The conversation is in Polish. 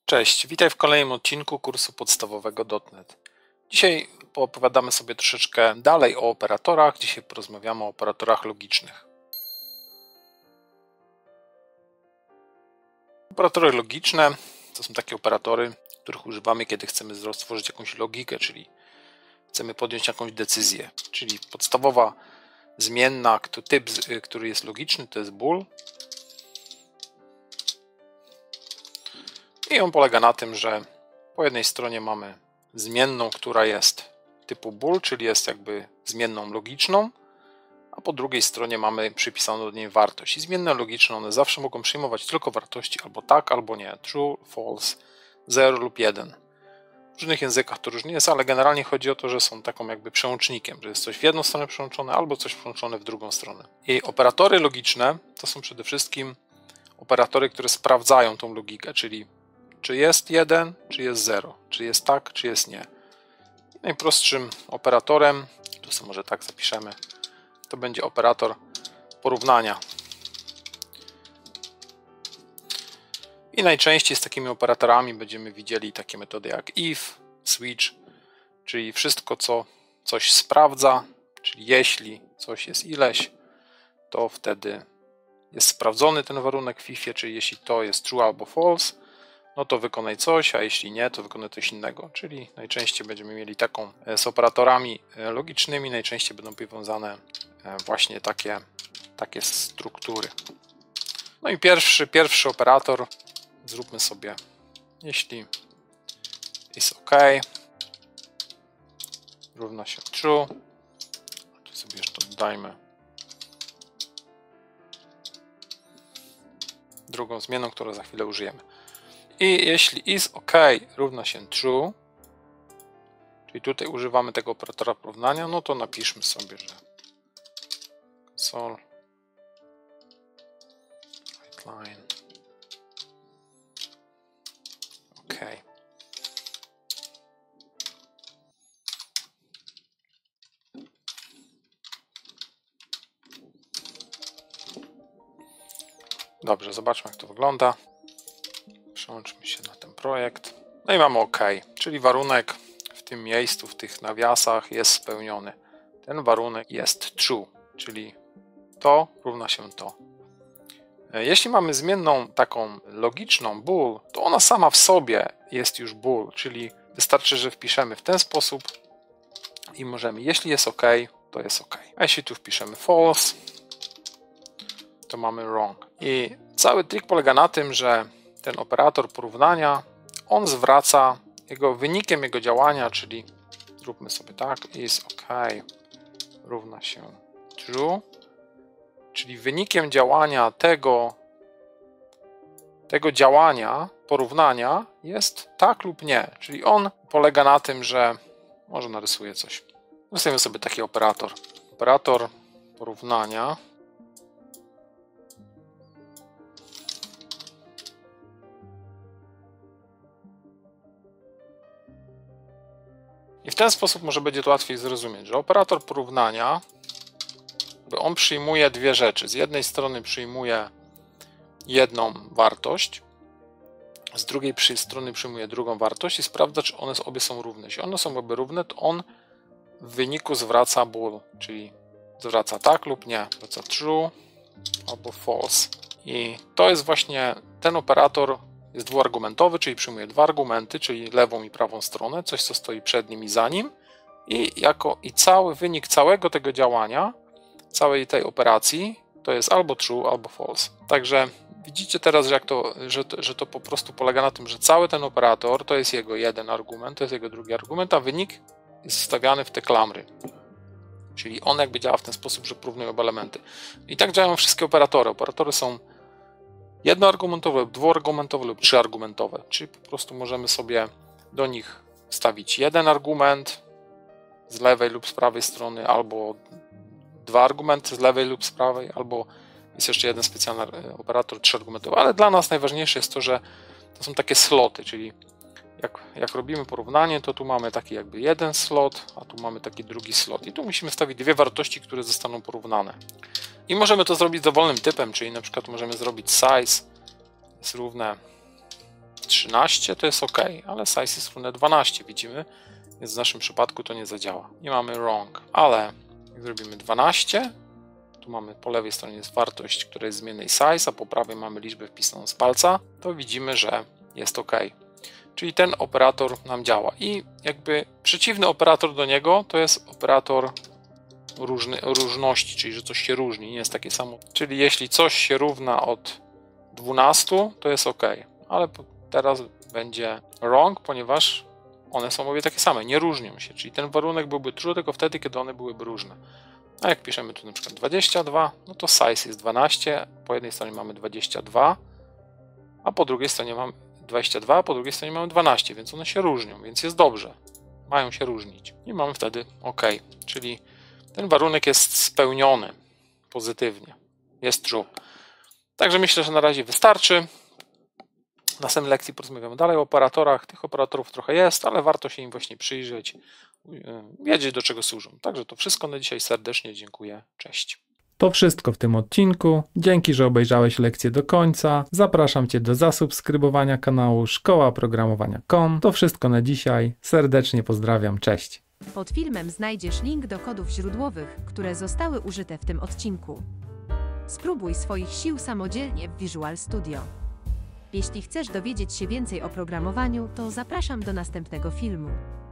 Cześć, witaj w kolejnym odcinku kursu podstawowego .NET. Dzisiaj poopowiadamy sobie troszeczkę dalej o operatorach. Dzisiaj porozmawiamy o operatorach logicznych. Operatory logiczne to są takie operatory, których używamy, kiedy chcemy stworzyć jakąś logikę, czyli chcemy podjąć jakąś decyzję. Czyli podstawowa zmienna, typ, który jest logiczny, to jest bool. I on polega na tym, że po jednej stronie mamy zmienną, która jest typu bool, czyli jest jakby zmienną logiczną, a po drugiej stronie mamy przypisaną do niej wartość. I zmienne logiczne one zawsze mogą przyjmować tylko wartości albo tak, albo nie. True, false, 0 lub 1. W różnych językach to różnie jest, ale generalnie chodzi o to, że są taką jakby przełącznikiem, że jest coś w jedną stronę przełączone albo coś przełączone w drugą stronę. I operatory logiczne to są przede wszystkim operatory, które sprawdzają tą logikę, czyli czy jest 1, czy jest 0, czy jest tak, czy jest nie. Najprostszym operatorem, tu sobie może tak zapiszemy, to będzie operator porównania. I najczęściej z takimi operatorami będziemy widzieli takie metody jak if, switch, czyli wszystko, co coś sprawdza, czyli jeśli coś jest ileś, to wtedy jest sprawdzony ten warunek w ifie, czyli jeśli to jest true albo false, no to wykonaj coś, a jeśli nie, to wykonaj coś innego. Czyli najczęściej będziemy mieli taką z operatorami logicznymi, najczęściej będą powiązane właśnie takie struktury. No i pierwszy operator, zróbmy sobie, jeśli jest OK, równa się true, tu sobie jeszcze dodajmy drugą zmienną, którą za chwilę użyjemy. I jeśli is OK równa się true, czyli tutaj używamy tego operatora porównania, no to napiszmy sobie, że console line OK. Dobrze, zobaczmy, jak to wygląda. Przełączmy się na ten projekt. No i mamy OK, czyli warunek w tym miejscu, w tych nawiasach jest spełniony. Ten warunek jest true, czyli to równa się to. Jeśli mamy zmienną taką logiczną bool, to ona sama w sobie jest już bool, czyli wystarczy, że wpiszemy w ten sposób i możemy, jeśli jest OK, to jest OK. A jeśli tu wpiszemy false, to mamy wrong. I cały trik polega na tym, że ten operator porównania, on zwraca wynikiem jego działania, czyli zróbmy sobie tak, is OK równa się true, czyli wynikiem działania tego działania porównania jest tak lub nie, czyli on polega na tym, że może narysuję coś. Narysujemy sobie taki operator porównania. I w ten sposób może będzie to łatwiej zrozumieć, że operator porównania, on przyjmuje dwie rzeczy. Z jednej strony przyjmuje jedną wartość, z drugiej strony przyjmuje drugą wartość i sprawdza, czy one obie są równe. Jeśli one są obie równe, to on w wyniku zwraca bool, czyli zwraca tak lub nie, zwraca true albo false. I to jest właśnie ten operator, jest dwuargumentowy, czyli przyjmuje dwa argumenty, czyli lewą i prawą stronę, coś co stoi przed nim i za nim i cały wynik całego tego działania, całej tej operacji to jest albo true, albo false. Także widzicie teraz, że to po prostu polega na tym, że cały ten operator to jest jego jeden argument, to jest jego drugi argument, a wynik jest wstawiany w te klamry. Czyli on jakby działa w ten sposób, że porównują oba elementy. I tak działają wszystkie operatory. Operatory są jednoargumentowe, dwuargumentowe lub trzyargumentowe, czyli po prostu możemy sobie do nich wstawić jeden argument z lewej lub z prawej strony, albo dwa argumenty z lewej lub z prawej, albo jest jeszcze jeden specjalny operator trzyargumentowy, ale dla nas najważniejsze jest to, że to są takie sloty, czyli jak robimy porównanie, to tu mamy taki jakby jeden slot, a tu mamy taki drugi slot i tu musimy wstawić dwie wartości, które zostaną porównane. I możemy to zrobić dowolnym typem, czyli na przykład możemy zrobić size jest równe 13, to jest OK, ale size jest równe 12, widzimy, więc w naszym przypadku to nie zadziała. Nie mamy wrong, ale jak zrobimy 12, tu mamy po lewej stronie jest wartość, która jest zmiennej size, a po prawej mamy liczbę wpisaną z palca, to widzimy, że jest OK. Czyli ten operator nam działa. I jakby przeciwny operator do niego to jest operator różności, czyli że coś się różni, nie jest takie samo. Czyli jeśli coś się równa od 12, to jest OK, ale teraz będzie wrong, ponieważ one są obie takie same, nie różnią się, czyli ten warunek byłby true tylko wtedy, kiedy one byłyby różne. A jak piszemy tu na przykład 22, no to size jest 12, po jednej stronie mamy 22, a po drugiej stronie mamy 22, a po drugiej stronie mamy 12, więc one się różnią, więc jest dobrze. Mają się różnić. I mamy wtedy OK, czyli ten warunek jest spełniony pozytywnie, jest true. Także myślę, że na razie wystarczy. W następnej lekcji porozmawiamy dalej o operatorach. Tych operatorów trochę jest, ale warto się im właśnie przyjrzeć, wiedzieć do czego służą. Także to wszystko na dzisiaj. Serdecznie dziękuję. Cześć. To wszystko w tym odcinku. Dzięki, że obejrzałeś lekcję do końca. Zapraszam Cię do zasubskrybowania kanału szkołaprogramowania.com. To wszystko na dzisiaj. Serdecznie pozdrawiam. Cześć. Pod filmem znajdziesz link do kodów źródłowych, które zostały użyte w tym odcinku. Spróbuj swoich sił samodzielnie w Visual Studio. Jeśli chcesz dowiedzieć się więcej o programowaniu, to zapraszam do następnego filmu.